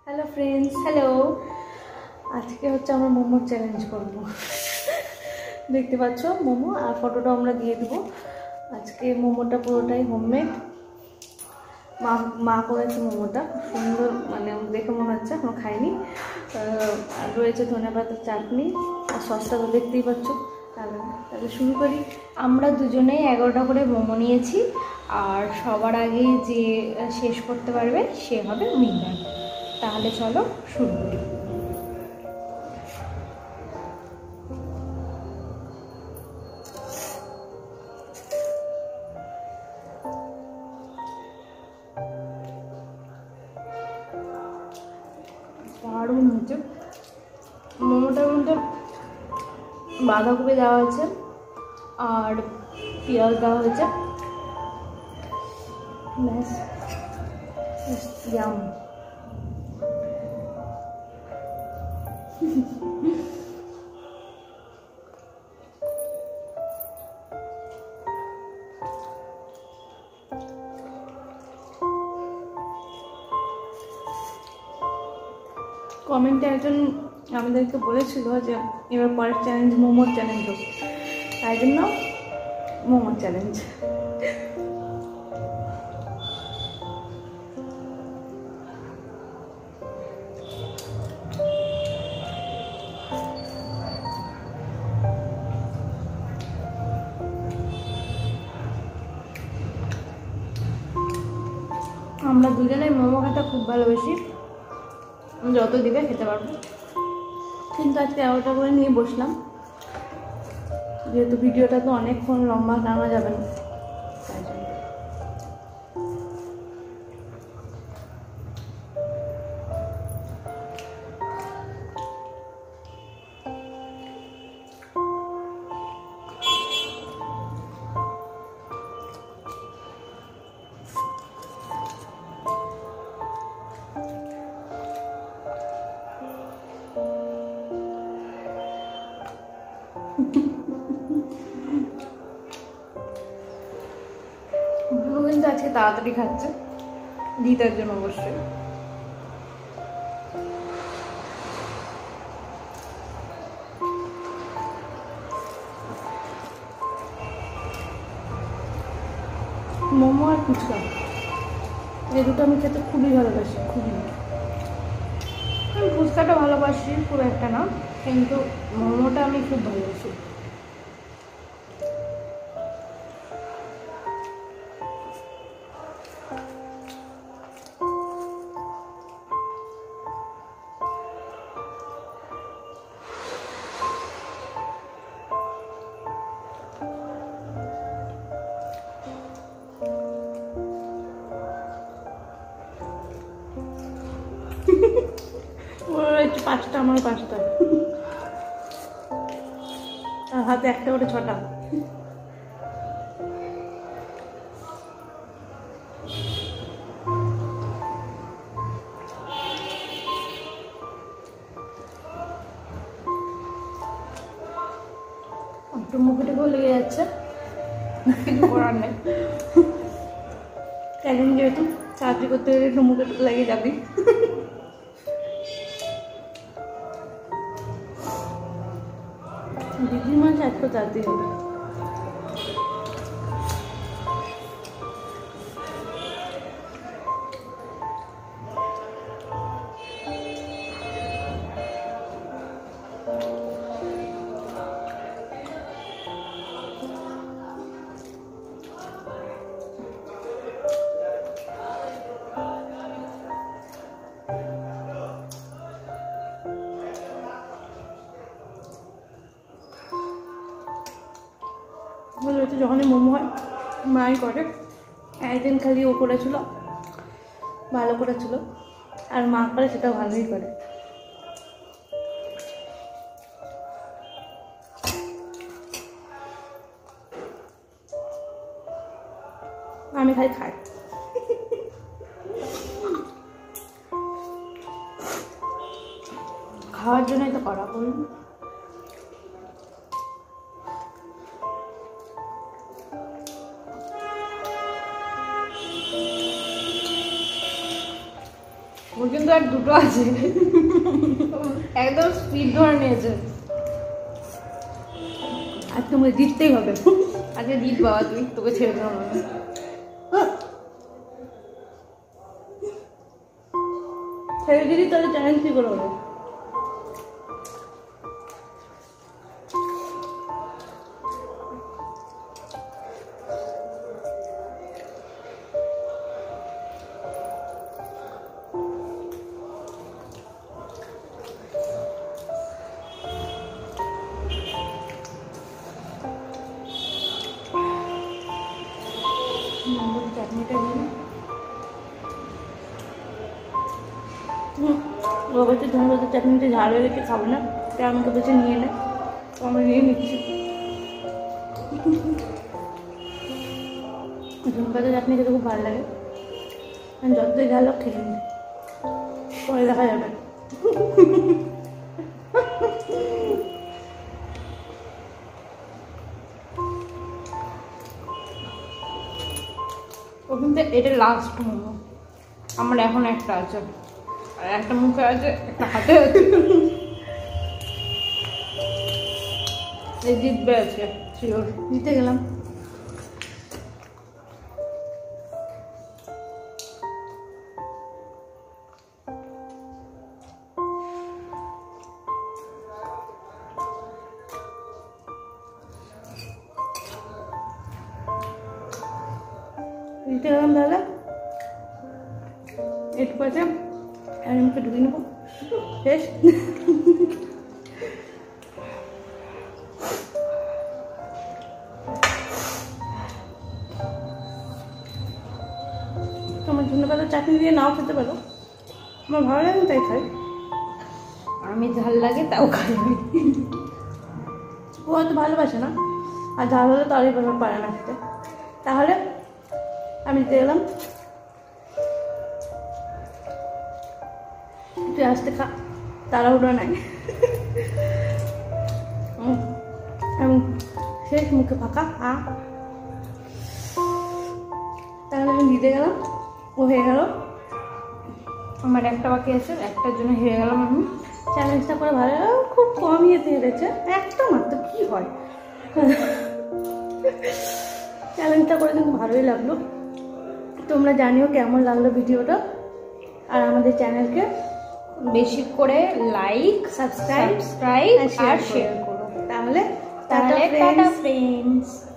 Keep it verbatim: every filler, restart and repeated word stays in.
Hello friends hello आज के হচ্ছে আমরা মোমো চ্যালেঞ্জ করব দেখতে পাচ্ছ মোমো আর ফটোটা আমরা দিয়ে দেব আজকে মোমোটা পুরোটাই হোমমেড মা মা করেছে মোমোটা সুন্দর মানে দেখে মনে হচ্ছে এখনো খাইনি আর রয়েছে ধনেপাতার চাটনি আর সসটা তো দেখতেই পাচ্ছ তাহলে তাহলে শুরু করি আমরা দুজনেই এগারোটা করে মোমো নিয়েছি আর সবার আগে যে শেষ করতে পারবে সে হবে উইনার তাহলে চলো শুরু করি দারুণ হচ্ছে মোমোটার মধ্যে বাঁধাকপি দেওয়া হয়েছে আর পেঁয়াজ দেওয়া হয়েছে ব্যাস জাম কমেন্টে একজন আমাদেরকে বলেছিল যে এবার পরের চ্যালেঞ্জ মোমোর চ্যালেঞ্জ হোক তাই জন্য মোমোর চ্যালেঞ্জ আমরা দুজনেই মোমো খেতে খুব ভালোবাসি যত দিবে খেতে পারবো কিন্তু আজকে এগারোটা করে নিয়ে বসলাম যেহেতু ভিডিওটা তো অনেকক্ষণ লম্বা টানা যাবে না তাই জন্য কিন্তু আজকে তাড়াতাড়ি খাচ্ছে দিদার জন্য অবশ্যই মোমো আর ফুচকা এই দুটো আমি খেতে খুবই ভালোবাসি খুবই আমি ফুচকাটা ভালোবাসি খুব একটা না কিন্তু মোমোটা আমি খুব ভালোবাসি পাঁচটা আমার পাঁচটা আর হাতে একটা করে ছটা একটু মুখেটুকুও লেগে যাচ্ছে কিছু করার নেই চ্যালেঞ্জ যেহেতু চাকরি করতে গেলে একটু মুখেটুকু লেগে যাবি দিদি মাছ এত তাড়াতাড়ি হবে যখনই মোমো হয় মাই করে একদিন খালি ও করেছিল ভালো করেছিল আর মা করে সেটা ভালোই করে আমি খালি খাই খাওয়ার জন্যই তো করা করি ওর কিন্তু আর দুটো আছে, একদম স্পিড ধরে নিয়েছে। আর তোমাকে জিততেই হবে, আজকে জিত বাবা, তুই তোকে ছেড়ে দেওয়া হবে। ছেড়ে দিদি তাহলে চ্যালেঞ্জ কি করে হবে? চাটনিটা দিন, ও বলছে ধনে পাতার চাটনিটা ঝাল হয়ে রেখে খাবে না, তাই আমাকে বলছে নিয়ে নে, আমি নিয়ে নিচ্ছি। ধনে পাতার চাটনি খেতে খুব ভালো লাগে, আমি যতই ঝাল হোক খেয়ে নিই, পরে দেখা যাবে। ও কিন্তু এটা লাস্ট মোমো, আমার এখন একটা আছে, আর একটা মুখে আছে, একটা হাতে আছে, এই জিতবে আছে শিওর, জিতে গেলাম। জিতে গেলাম তাহলে, একটু আছে আমি মুখে ঢুকে নেবো, শেষ। তোমার ধনে পাতার চাটনি দিয়ে নাও খেতে পারো, আমার ভালো লাগে তাই খাই, আমি ঝাল লাগে তাও খাই। ও হয়তো ভালোবাসে না, আর ঝাল হলে তো আরই পারে না খেতে। তাহলে আমি দিতে গেলাম, তুই আসতে খা, তাড়াহুড়ো নাই, আমি শেষ, মুখে ফাঁকা। আ তাহলে আমি দিতে গেলাম, ও হয়ে গেল, আমার একটা বাকি আছে, একটার জন্য হেরে গেলাম আমি। চ্যালেঞ্জটা করে ভালো, খুব কম ইয়েতে হেরেছে, একটা মাত্র কি হয়। চ্যালেঞ্জটা করে কিন্তু ভালোই লাগলো। তোমরা জানিও কেমন লাগলো ভিডিওটা, আর আমাদের চ্যানেলকে বেশি করে লাইক, সাবস্ক্রাইব আর শেয়ার করো। তাহলে টাটা ফ্রেন্ডস।